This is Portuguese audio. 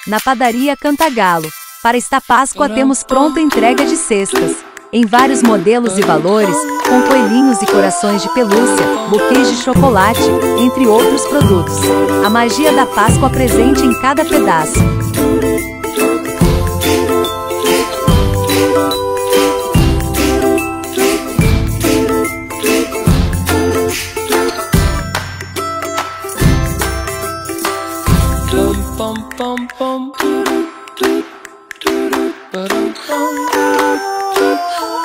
Na padaria Cantagalo. Para esta Páscoa temos pronta entrega de cestas, em vários modelos e valores, com coelhinhos e corações de pelúcia, buquês de chocolate, entre outros produtos. A magia da Páscoa presente em cada pedaço. Pom, pom, pom.